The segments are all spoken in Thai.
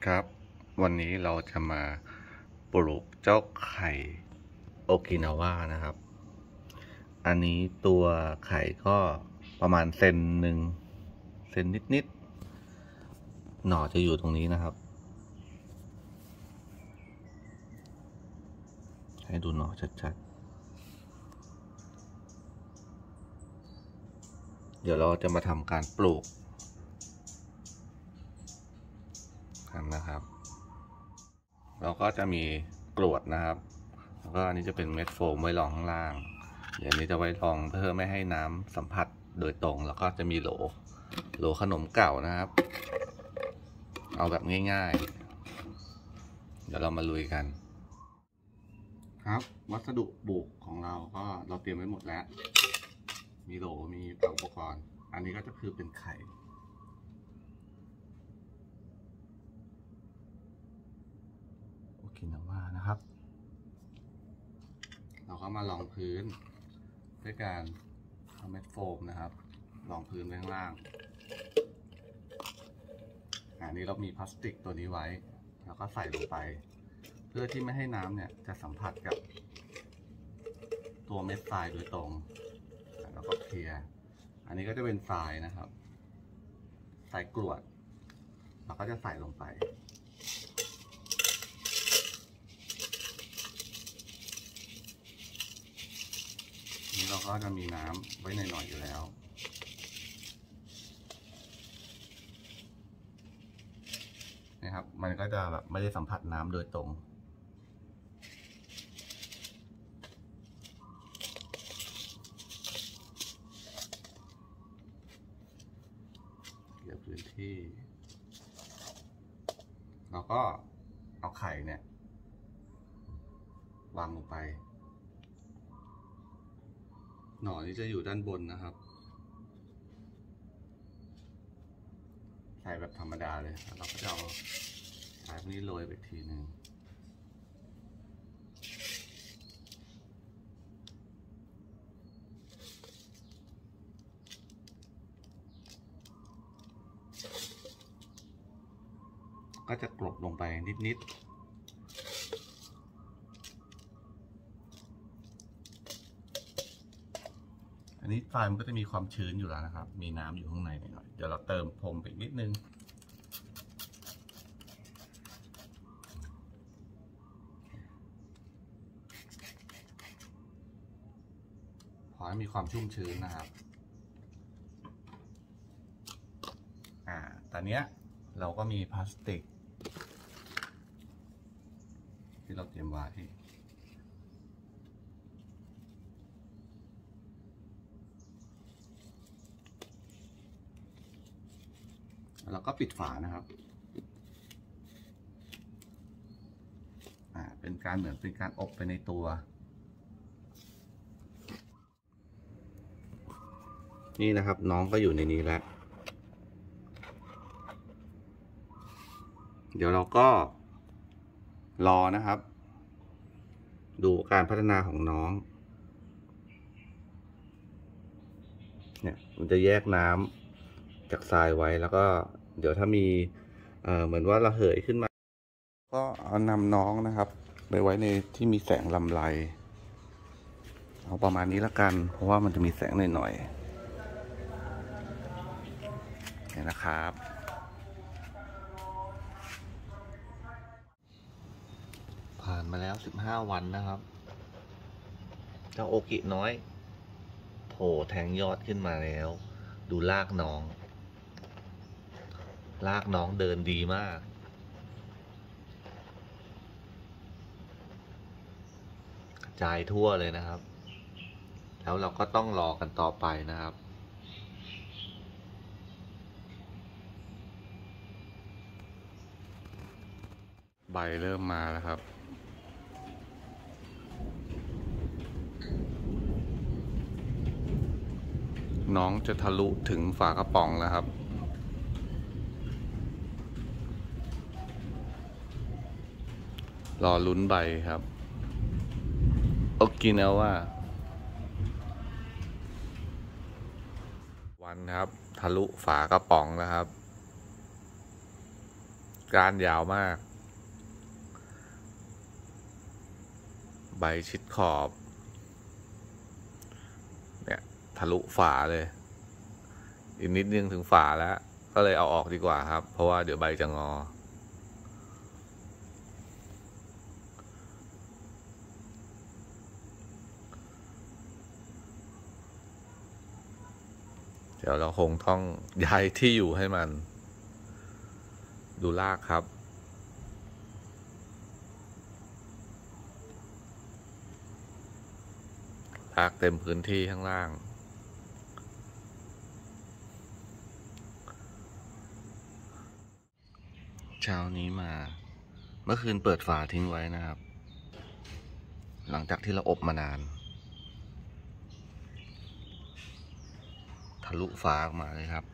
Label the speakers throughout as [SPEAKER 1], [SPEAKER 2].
[SPEAKER 1] ครับวันนี้เราจะมาปลูกเจ้าไข่โอกินาวานะครับอันนี้ตัวไข่ก็ประมาณเซนหนึ่งเซนนิดๆหน่อจะอยู่ตรงนี้นะครับให้ดูหน่อชัดๆเดี๋ยวเราจะมาทำการปลูกกันนะครับเราก็จะมีกรวดนะครับแล้วก็อันนี้จะเป็นเม็ดโฟมไว้รองข้างล่างอย่างนี้จะไว้รองเพื่อไม่ให้น้ำสัมผัสโดยตรงแล้วก็จะมีโหลขนมเก่านะครับเอาแบบง่ายๆเดี๋ยวเรามาลุยกันครับวัสดุปลูกของเราก็เราเตรียมไว้หมดแล้วมีโหลมีอุปกรณ์อันนี้ก็จะคือเป็นไข่โอกินาวานะครับเราก็มารองพื้นด้วยการเอาเม็ดโฟมนะครับรองพื้นไว้ข้างล่างอันนี้เรามีพลาสติกตัวนี้ไว้แล้วก็ใส่ลงไปเพื่อที่ไม่ให้น้ำเนี่ยจะสัมผัสกับตัวเม็ดทรายโดยตรงแล้วก็เคลียร์อันนี้ก็จะเป็นทรายนะครับทรายกรวดเราก็จะใส่ลงไปนี่เราก็จะมีน้ำไว้หน่อยๆอยู่แล้วนะครับมันก็จะแบบไม่ได้สัมผัสน้ำโดยตรงเกี่ยวพื้นที่เราก็เอาไข่เนี่ยวางลงไปหน่อนี้จะอยู่ด้านบนนะครับใส่แบบธรรมดาเลยแล้วเราก็จะเอาสายพวกนี้โรยไปทีหนึ่งก็จะกลบลงไปนิดๆอันนี้ทรายมันก็จะมีความชื้นอยู่แล้วนะครับมีน้ำอยู่ข้างในหน่อยเดี๋ยวเราเติมพรมไปนิดนึงขอให้มีความชุ่มชื้นนะครับตอนนี้เราก็มีพลาสติกที่เราเตรียมไว้แล้วก็ปิดฝานะครับเป็นการเหมือนเป็นการอบไปในตัวนี่นะครับน้องก็อยู่ในนี้แล้วเดี๋ยวเราก็รอนะครับดูการพัฒนาของน้องเนี่ยมันจะแยกน้ำจากทรายไว้แล้วก็เดี๋ยวถ้ามีเหมือนว่าระเหยขึ้นมาก็เอานำน้องนะครับไปไว้ในที่มีแสงลำไรเอาประมาณนี้ละกันเพราะว่ามันจะมีแสงหน่อยๆเนี่ยนะครับผ่านมาแล้ว15 วันนะครับเจ้าโอกิน้อยโผล่แทงยอดขึ้นมาแล้วดูรากน้องเดินดีมากกระจายทั่วเลยนะครับแล้วเราก็ต้องรอกันต่อไปนะครับใบเริ่มมาแล้วครับน้องจะทะลุถึงฝากระป๋องแล้วครับรอลุ้นใบครับโอกินาวาวันครับทะลุฝากระป๋องแล้วครับก้านยาวมาก ใบชิดขอบเนี่ยทะลุฝาเลย อีกนิดนึงถึงฝาแล้ว ก็เลยเอาออกดีกว่าครับ เพราะว่าเดี๋ยวใบจะงอ เดี๋ยวเราคงต้องย้ายที่อยู่ให้มัน ดูรากครับรากเต็มพื้นที่ข้างล่าง เช้านี้มา เมื่อคืนเปิดฝาทิ้งไว้นะครับ หลังจากที่เราอบมานาน ทะลุฝาออกมาเลยครับ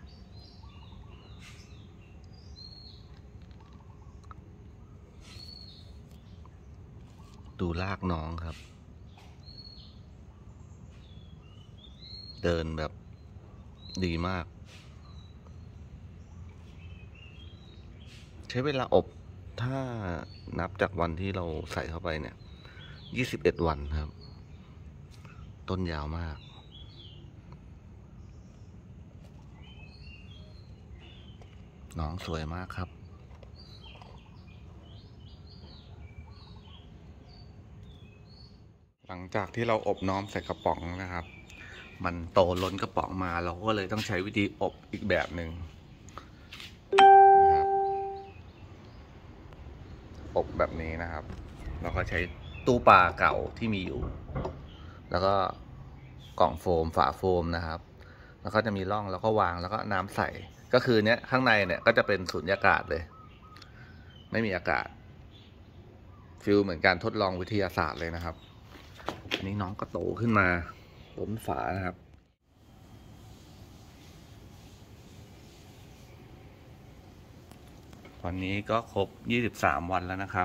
[SPEAKER 1] ดูรากน้องครับ เดินแบบดีมาก ใช้เวลาอบถ้านับจากวันที่เราใส่เข้าไปเนี่ย21 วันครับ ต้นยาวมาก น้องสวยมากครับ หลังจากที่เราอบน้อมใส่กระป๋องนะครับ มันโตล้นกระป๋องมาเราก็เลยต้องใช้วิธีอบอีกแบบหนึ่งนะครับอบแบบนี้นะครับ เราก็ใช้ตู้ปลาเก่าที่มีอยู่ แล้วก็กล่องโฟมฝาโฟมนะครับ แล้วก็จะมีร่องแล้วก็วางแล้วก็น้ำใส่ ก็คือเนี้ยข้างในเนี่ยก็จะเป็นสุญญากาศเลย ไม่มีอากาศฟิลเหมือนการทดลองวิทยาศาสตร์เลยนะครับอันนี้น้องก็โตขึ้นมาล้นฝานะครับวันนี้ก็ครบ23 วันแล้วนะครับ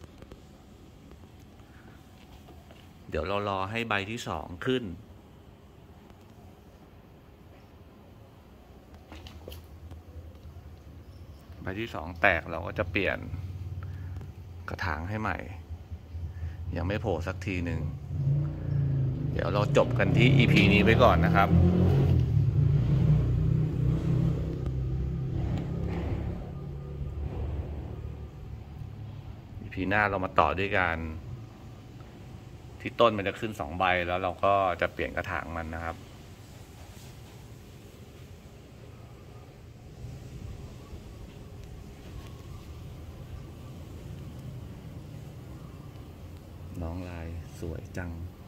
[SPEAKER 1] เดี๋ยวเรารอให้ใบที่2ขึ้นใบที่2แตกเราก็จะเปลี่ยนกระถางให้ใหม่ยังไม่โผล่สักทีหนึ่งเดี๋ยวเราจบกันที่ EP นี้ไปก่อนนะครับ EP หน้าเรามาต่อด้วยกันที่ต้นมันจะขึ้น2 ใบแล้วเราก็จะเปลี่ยนกระถางมันนะครับน้องลายสวยจัง